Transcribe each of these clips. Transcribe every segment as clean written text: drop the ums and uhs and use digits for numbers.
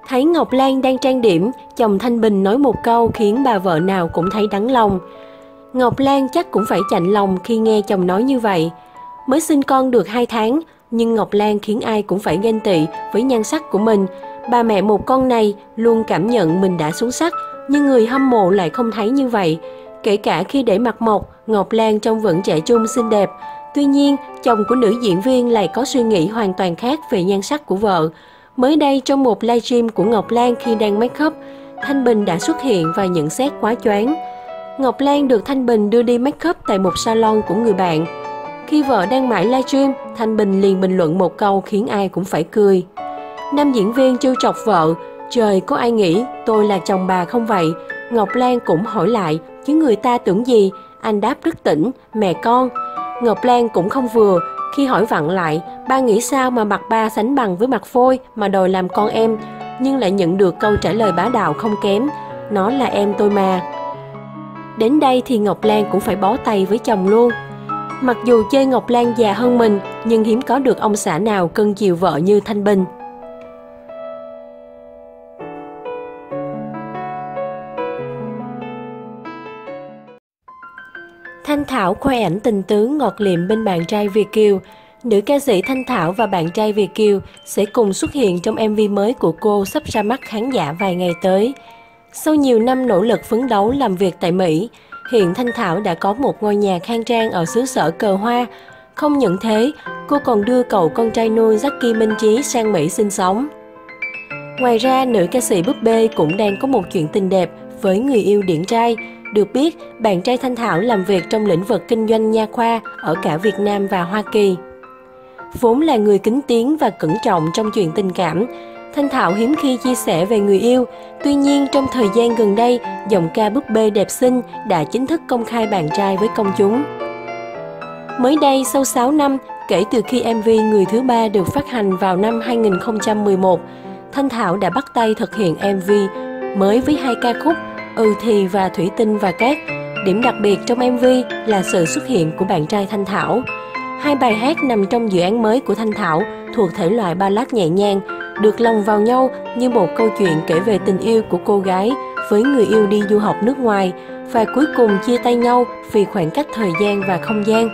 Thấy Ngọc Lan đang trang điểm, chồng Thanh Bình nói một câu khiến bà vợ nào cũng thấy đắng lòng. Ngọc Lan chắc cũng phải chạnh lòng khi nghe chồng nói như vậy. Mới sinh con được 2 tháng, nhưng Ngọc Lan khiến ai cũng phải ghen tị với nhan sắc của mình. Bà mẹ một con này luôn cảm nhận mình đã xuống sắc, nhưng người hâm mộ lại không thấy như vậy. Kể cả khi để mặt mộc, Ngọc Lan trông vẫn trẻ trung xinh đẹp. Tuy nhiên, chồng của nữ diễn viên lại có suy nghĩ hoàn toàn khác về nhan sắc của vợ. Mới đây trong một livestream của Ngọc Lan khi đang make up, Thanh Bình đã xuất hiện và nhận xét quá choáng. Ngọc Lan được Thanh Bình đưa đi make up tại một salon của người bạn. Khi vợ đang mãi livestream, Thanh Bình liền bình luận một câu khiến ai cũng phải cười. Nam diễn viên trêu chọc vợ, trời có ai nghĩ tôi là chồng bà không vậy? Ngọc Lan cũng hỏi lại, chứ người ta tưởng gì? Anh đáp rất tỉnh, mẹ con. Ngọc Lan cũng không vừa, khi hỏi vặn lại, ba nghĩ sao mà mặt ba sánh bằng với mặt Phôi mà đòi làm con em, nhưng lại nhận được câu trả lời bá đạo không kém, nó là em tôi mà. Đến đây thì Ngọc Lan cũng phải bó tay với chồng luôn. Mặc dù chê Ngọc Lan già hơn mình, nhưng hiếm có được ông xã nào cưng chiều vợ như Thanh Bình. Thanh Thảo khoe ảnh tình tứ ngọt lịm bên bạn trai Việt kiều. Nữ ca sĩ Thanh Thảo và bạn trai Việt kiều sẽ cùng xuất hiện trong MV mới của cô sắp ra mắt khán giả vài ngày tới. Sau nhiều năm nỗ lực phấn đấu làm việc tại Mỹ, hiện Thanh Thảo đã có một ngôi nhà khang trang ở xứ sở cờ hoa. Không những thế, cô còn đưa cậu con trai nuôi Jackie Minh Trí sang Mỹ sinh sống. Ngoài ra, nữ ca sĩ búp bê cũng đang có một chuyện tình đẹp với người yêu điển trai. Được biết, bạn trai Thanh Thảo làm việc trong lĩnh vực kinh doanh nha khoa ở cả Việt Nam và Hoa Kỳ. Vốn là người kín tiếng và cẩn trọng trong chuyện tình cảm, Thanh Thảo hiếm khi chia sẻ về người yêu. Tuy nhiên, trong thời gian gần đây, giọng ca búp bê đẹp xinh đã chính thức công khai bạn trai với công chúng. Mới đây, sau 6 năm, kể từ khi MV Người thứ ba được phát hành vào năm 2011, Thanh Thảo đã bắt tay thực hiện MV mới với 2 ca khúc Ừ Thì và Thủy Tinh và Cát. Điểm đặc biệt trong MV là sự xuất hiện của bạn trai Thanh Thảo. 2 bài hát nằm trong dự án mới của Thanh Thảo thuộc thể loại ballad nhẹ nhàng, được lồng vào nhau như một câu chuyện kể về tình yêu của cô gái với người yêu đi du học nước ngoài và cuối cùng chia tay nhau vì khoảng cách thời gian và không gian.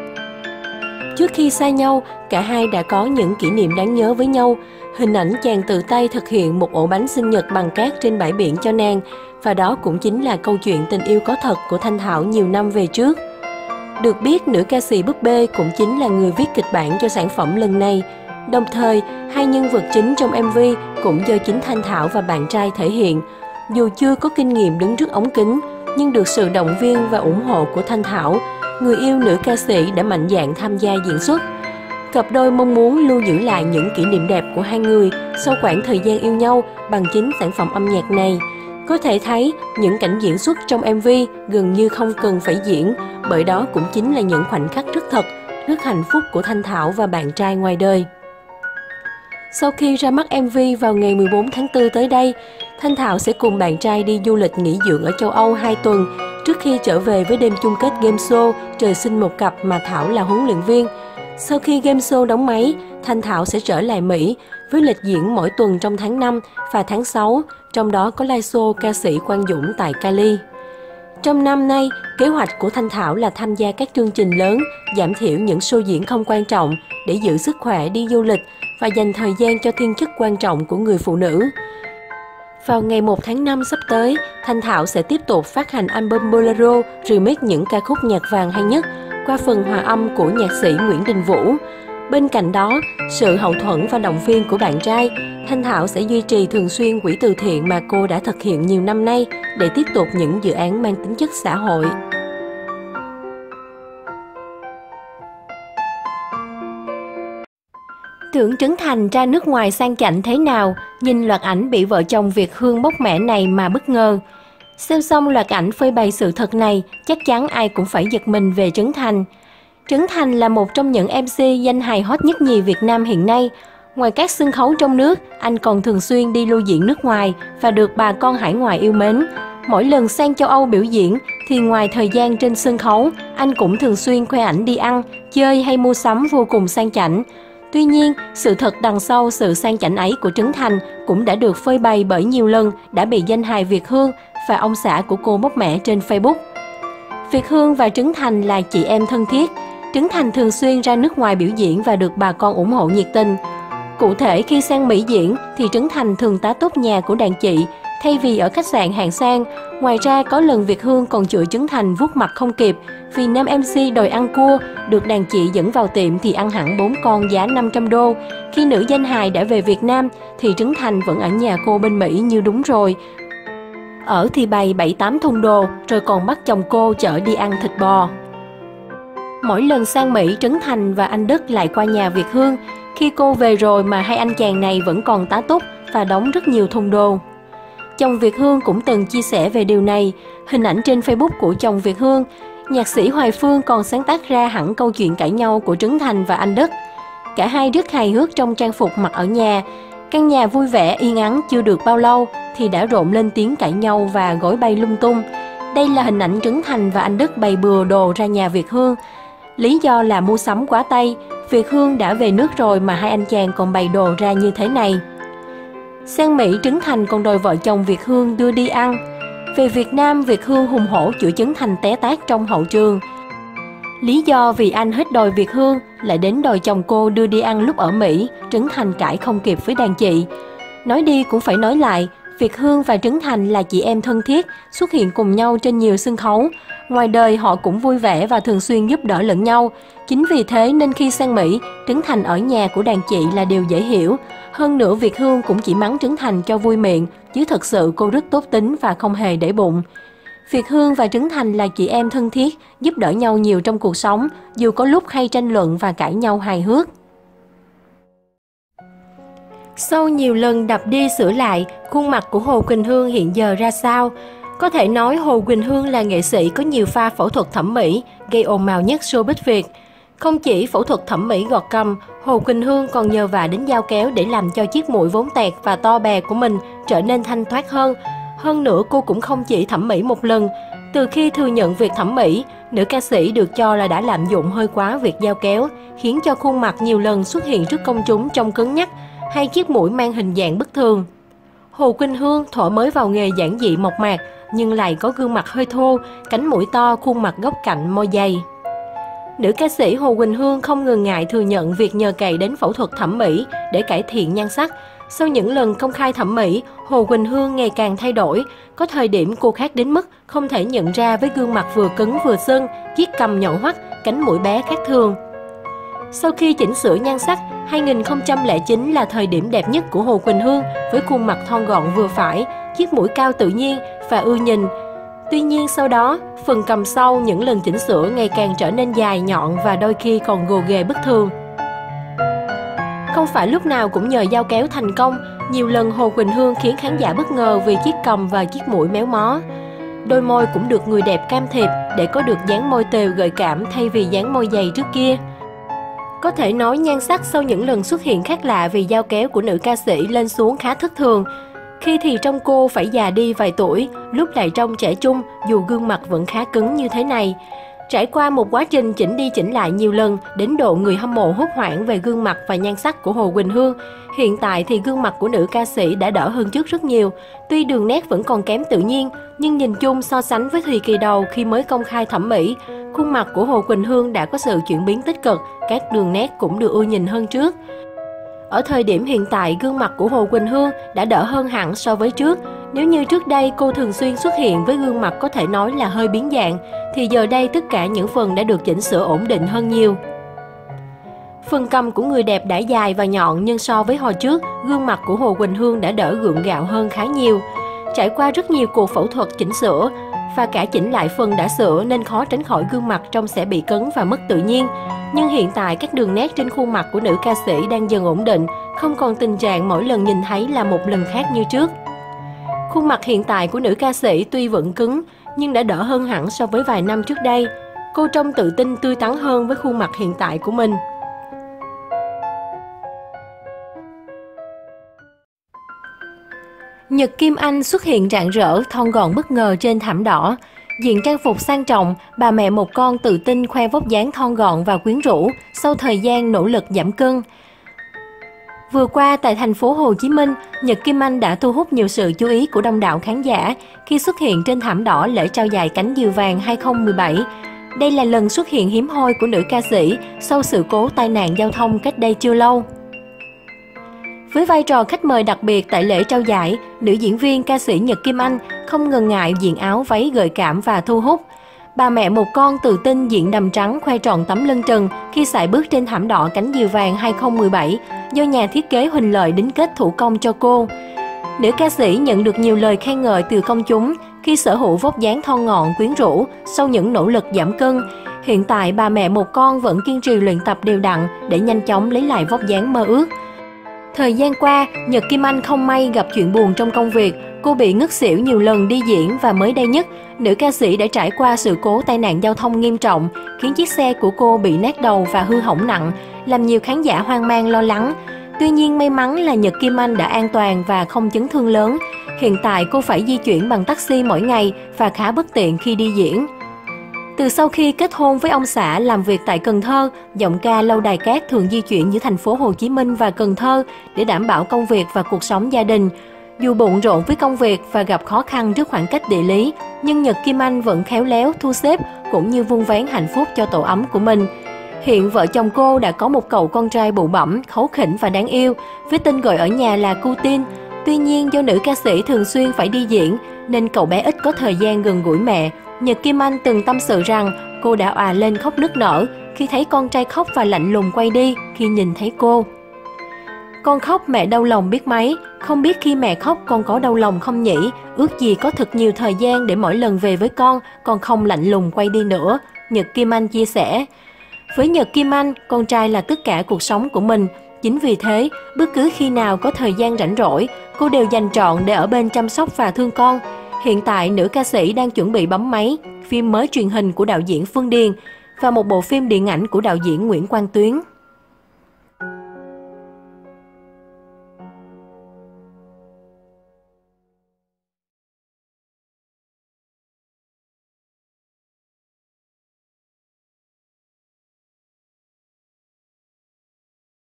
Trước khi xa nhau, cả hai đã có những kỷ niệm đáng nhớ với nhau. Hình ảnh chàng tự tay thực hiện một ổ bánh sinh nhật bằng cát trên bãi biển cho nàng, và đó cũng chính là câu chuyện tình yêu có thật của Thanh Thảo nhiều năm về trước. Được biết, nữ ca sĩ búp bê cũng chính là người viết kịch bản cho sản phẩm lần này. Đồng thời, 2 nhân vật chính trong MV cũng do chính Thanh Thảo và bạn trai thể hiện. Dù chưa có kinh nghiệm đứng trước ống kính, nhưng được sự động viên và ủng hộ của Thanh Thảo, người yêu nữ ca sĩ đã mạnh dạn tham gia diễn xuất. Cặp đôi mong muốn lưu giữ lại những kỷ niệm đẹp của hai người sau quãng thời gian yêu nhau bằng chính sản phẩm âm nhạc này. Có thể thấy, những cảnh diễn xuất trong MV gần như không cần phải diễn, bởi đó cũng chính là những khoảnh khắc rất thật, rất hạnh phúc của Thanh Thảo và bạn trai ngoài đời. Sau khi ra mắt MV vào ngày 14 tháng 4 tới đây, Thanh Thảo sẽ cùng bạn trai đi du lịch nghỉ dưỡng ở châu Âu 2 tuần, trước khi trở về với đêm chung kết game show Trời sinh một cặp mà Thảo là huấn luyện viên. Sau khi game show đóng máy, Thanh Thảo sẽ trở lại Mỹ với lịch diễn mỗi tuần trong tháng 5 và tháng 6, trong đó có live show ca sĩ Quang Dũng tại Cali. Trong năm nay, kế hoạch của Thanh Thảo là tham gia các chương trình lớn, giảm thiểu những show diễn không quan trọng để giữ sức khỏe đi du lịch và dành thời gian cho thiên chức quan trọng của người phụ nữ. Vào ngày 1 tháng 5 sắp tới, Thanh Thảo sẽ tiếp tục phát hành album Bolero remix những ca khúc nhạc vàng hay nhất qua phần hòa âm của nhạc sĩ Nguyễn Đình Vũ. Bên cạnh đó, sự hậu thuẫn và động viên của bạn trai, Thanh Thảo sẽ duy trì thường xuyên quỹ từ thiện mà cô đã thực hiện nhiều năm nay để tiếp tục những dự án mang tính chất xã hội. Tưởng Trấn Thành ra nước ngoài sang chảnh thế nào, nhìn loạt ảnh bị vợ chồng Việt Hương bóc mẽ này mà bất ngờ. Xem xong loạt ảnh phơi bày sự thật này, chắc chắn ai cũng phải giật mình về Trấn Thành. Trấn Thành là một trong những MC danh hài hot nhất nhì Việt Nam hiện nay. Ngoài các sân khấu trong nước, anh còn thường xuyên đi lưu diễn nước ngoài và được bà con hải ngoại yêu mến. Mỗi lần sang châu Âu biểu diễn thì ngoài thời gian trên sân khấu, anh cũng thường xuyên khoe ảnh đi ăn, chơi hay mua sắm vô cùng sang chảnh. Tuy nhiên, sự thật đằng sau sự sang chảnh ấy của Trấn Thành cũng đã được phơi bày bởi nhiều lần đã bị danh hài Việt Hương và ông xã của cô bóc mẽ trên Facebook. Việt Hương và Trấn Thành là chị em thân thiết. Trấn Thành thường xuyên ra nước ngoài biểu diễn và được bà con ủng hộ nhiệt tình. Cụ thể, khi sang Mỹ diễn thì Trấn Thành thường tá túc nhà của đàn chị thay vì ở khách sạn hạng sang. Ngoài ra, có lần Việt Hương còn chửi Trấn Thành vuốt mặt không kịp vì nam MC đòi ăn cua, được đàn chị dẫn vào tiệm thì ăn hẳn 4 con giá 500 đô. Khi nữ danh hài đã về Việt Nam thì Trấn Thành vẫn ở nhà cô bên Mỹ như đúng rồi. Ở thì bày 7-8 thùng đồ, rồi còn bắt chồng cô chở đi ăn thịt bò. Mỗi lần sang Mỹ, Trấn Thành và anh Đức lại qua nhà Việt Hương. Khi cô về rồi mà hai anh chàng này vẫn còn tá túc và đóng rất nhiều thùng đồ. Chồng Việt Hương cũng từng chia sẻ về điều này. Hình ảnh trên Facebook của chồng Việt Hương, nhạc sĩ Hoài Phương còn sáng tác ra hẳn câu chuyện cãi nhau của Trấn Thành và anh Đức. Cả hai rất hài hước trong trang phục mặc ở nhà. Căn nhà vui vẻ yên ắng chưa được bao lâu thì đã rộn lên tiếng cãi nhau và gối bay lung tung. Đây là hình ảnh Trấn Thành và anh Đức bày bừa đồ ra nhà Việt Hương. Lý do là mua sắm quá tay, Việt Hương đã về nước rồi mà hai anh chàng còn bày đồ ra như thế này. Sang Mỹ, Trấn Thành còn đòi vợ chồng Việt Hương đưa đi ăn. Về Việt Nam, Việt Hương hùng hổ chửi Trấn Thành té tát trong hậu trường. Lý do vì anh hết đòi Việt Hương, lại đến đòi chồng cô đưa đi ăn lúc ở Mỹ, Trấn Thành cãi không kịp với đàn chị. Nói đi cũng phải nói lại, Việt Hương và Trấn Thành là chị em thân thiết, xuất hiện cùng nhau trên nhiều sân khấu. Ngoài đời họ cũng vui vẻ và thường xuyên giúp đỡ lẫn nhau. Chính vì thế nên khi sang Mỹ, Trấn Thành ở nhà của đàn chị là điều dễ hiểu. Hơn nữa, Việt Hương cũng chỉ mắng Trấn Thành cho vui miệng, chứ thật sự cô rất tốt tính và không hề để bụng. Việt Hương và Trấn Thành là chị em thân thiết, giúp đỡ nhau nhiều trong cuộc sống, dù có lúc hay tranh luận và cãi nhau hài hước. Sau nhiều lần đập đi sửa lại, khuôn mặt của Hồ Quỳnh Hương hiện giờ ra sao? Có thể nói Hồ Quỳnh Hương là nghệ sĩ có nhiều pha phẫu thuật thẩm mỹ, gây ồn ào nhất showbiz Việt. Không chỉ phẫu thuật thẩm mỹ gọt cằm, Hồ Quỳnh Hương còn nhờ vả đến dao kéo để làm cho chiếc mũi vốn tẹt và to bè của mình trở nên thanh thoát hơn. Hơn nữa, cô cũng không chỉ thẩm mỹ một lần. Từ khi thừa nhận việc thẩm mỹ, nữ ca sĩ được cho là đã lạm dụng hơi quá việc dao kéo, khiến cho khuôn mặt nhiều lần xuất hiện trước công chúng trông cứng nhắc, hay chiếc mũi mang hình dạng bất thường. Hồ Quỳnh Hương thuở mới vào nghề giản dị mộc mạc, nhưng lại có gương mặt hơi thô, cánh mũi to, khuôn mặt góc cạnh, môi dày. Nữ ca sĩ Hồ Quỳnh Hương không ngần ngại thừa nhận việc nhờ cậy đến phẫu thuật thẩm mỹ để cải thiện nhan sắc. Sau những lần công khai thẩm mỹ, Hồ Quỳnh Hương ngày càng thay đổi. Có thời điểm cô khác đến mức không thể nhận ra với gương mặt vừa cứng vừa sưng, chiếc cằm nhọn hoắt, cánh mũi bé khác thường. Sau khi chỉnh sửa nhan sắc, 2009 là thời điểm đẹp nhất của Hồ Quỳnh Hương với khuôn mặt thon gọn vừa phải, chiếc mũi cao tự nhiên và ưa nhìn. Tuy nhiên sau đó, phần cằm sau những lần chỉnh sửa ngày càng trở nên dài nhọn và đôi khi còn gồ ghề bất thường. Không phải lúc nào cũng nhờ dao kéo thành công, nhiều lần Hồ Quỳnh Hương khiến khán giả bất ngờ vì chiếc cằm và chiếc mũi méo mó. Đôi môi cũng được người đẹp cam thiệp để có được dáng môi tều gợi cảm thay vì dáng môi dày trước kia. Có thể nói nhan sắc sau những lần xuất hiện khác lạ vì dao kéo của nữ ca sĩ lên xuống khá thất thường. Khi thì trông cô phải già đi vài tuổi, lúc lại trông trẻ trung dù gương mặt vẫn khá cứng như thế này. Trải qua một quá trình chỉnh đi chỉnh lại nhiều lần, đến độ người hâm mộ hốt hoảng về gương mặt và nhan sắc của Hồ Quỳnh Hương. Hiện tại thì gương mặt của nữ ca sĩ đã đỡ hơn trước rất nhiều. Tuy đường nét vẫn còn kém tự nhiên, nhưng nhìn chung so sánh với thời kỳ đầu khi mới công khai thẩm mỹ, khuôn mặt của Hồ Quỳnh Hương đã có sự chuyển biến tích cực, các đường nét cũng được ưa nhìn hơn trước. Ở thời điểm hiện tại, gương mặt của Hồ Quỳnh Hương đã đỡ hơn hẳn so với trước. Nếu như trước đây cô thường xuyên xuất hiện với gương mặt có thể nói là hơi biến dạng, thì giờ đây tất cả những phần đã được chỉnh sửa ổn định hơn nhiều. Phần cằm của người đẹp đã dài và nhọn, nhưng so với hồi trước, gương mặt của Hồ Quỳnh Hương đã đỡ gượng gạo hơn khá nhiều. Trải qua rất nhiều cuộc phẫu thuật chỉnh sửa và cả chỉnh lại phần đã sửa nên khó tránh khỏi gương mặt trông sẽ bị cứng và mất tự nhiên. Nhưng hiện tại các đường nét trên khuôn mặt của nữ ca sĩ đang dần ổn định, không còn tình trạng mỗi lần nhìn thấy là một lần khác như trước. Khuôn mặt hiện tại của nữ ca sĩ tuy vẫn cứng, nhưng đã đỡ hơn hẳn so với vài năm trước đây. Cô trông tự tin tươi tắn hơn với khuôn mặt hiện tại của mình. Nhật Kim Anh xuất hiện rạng rỡ, thon gọn bất ngờ trên thảm đỏ. Diện trang phục sang trọng, bà mẹ một con tự tin khoe vóc dáng thon gọn và quyến rũ sau thời gian nỗ lực giảm cân. Vừa qua tại thành phố Hồ Chí Minh, Nhật Kim Anh đã thu hút nhiều sự chú ý của đông đảo khán giả khi xuất hiện trên thảm đỏ lễ trao giải Cánh Diều Vàng 2017. Đây là lần xuất hiện hiếm hoi của nữ ca sĩ sau sự cố tai nạn giao thông cách đây chưa lâu. Với vai trò khách mời đặc biệt tại lễ trao giải, nữ diễn viên ca sĩ Nhật Kim Anh không ngần ngại diện áo váy gợi cảm và thu hút. Bà mẹ một con tự tin diện đầm trắng khoe trọn tấm lưng trần khi sải bước trên thảm đỏ Cánh Diều Vàng 2017 do nhà thiết kế Huỳnh Lợi đính kết thủ công cho cô. Nữ ca sĩ nhận được nhiều lời khen ngợi từ công chúng khi sở hữu vóc dáng thon gọn quyến rũ sau những nỗ lực giảm cân. Hiện tại, bà mẹ một con vẫn kiên trì luyện tập đều đặn để nhanh chóng lấy lại vóc dáng mơ ước. Thời gian qua, Nhật Kim Anh không may gặp chuyện buồn trong công việc. Cô bị ngất xỉu nhiều lần đi diễn và mới đây nhất, nữ ca sĩ đã trải qua sự cố tai nạn giao thông nghiêm trọng, khiến chiếc xe của cô bị nát đầu và hư hỏng nặng, làm nhiều khán giả hoang mang lo lắng. Tuy nhiên may mắn là Nhật Kim Anh đã an toàn và không chấn thương lớn. Hiện tại cô phải di chuyển bằng taxi mỗi ngày và khá bất tiện khi đi diễn. Từ sau khi kết hôn với ông xã làm việc tại Cần Thơ, giọng ca Lâu Đài Cát thường di chuyển giữa thành phố Hồ Chí Minh và Cần Thơ để đảm bảo công việc và cuộc sống gia đình. Dù bận rộn với công việc và gặp khó khăn trước khoảng cách địa lý, nhưng Nhật Kim Anh vẫn khéo léo thu xếp cũng như vun vén hạnh phúc cho tổ ấm của mình. Hiện vợ chồng cô đã có một cậu con trai bụ bẫm, kháu khỉnh và đáng yêu, với tên gọi ở nhà là Cutin. Tuy nhiên do nữ ca sĩ thường xuyên phải đi diễn nên cậu bé ít có thời gian gần gũi mẹ. Nhật Kim Anh từng tâm sự rằng cô đã òa lên khóc nức nở khi thấy con trai khóc và lạnh lùng quay đi khi nhìn thấy cô. Con khóc mẹ đau lòng biết mấy, không biết khi mẹ khóc con có đau lòng không nhỉ, ước gì có thật nhiều thời gian để mỗi lần về với con không lạnh lùng quay đi nữa, Nhật Kim Anh chia sẻ. Với Nhật Kim Anh, con trai là tất cả cuộc sống của mình. Chính vì thế, bất cứ khi nào có thời gian rảnh rỗi, cô đều dành trọn để ở bên chăm sóc và thương con. Hiện tại, nữ ca sĩ đang chuẩn bị bấm máy, phim mới truyền hình của đạo diễn Phương Điền và một bộ phim điện ảnh của đạo diễn Nguyễn Quang Tuyến.